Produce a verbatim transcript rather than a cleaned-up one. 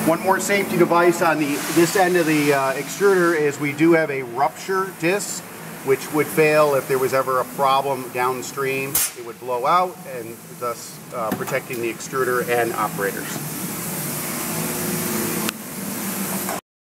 One more safety device on the this end of the uh, extruder is we do have a rupture disc, which would fail if there was ever a problem downstream. It would blow out, and thus uh, protecting the extruder and operators.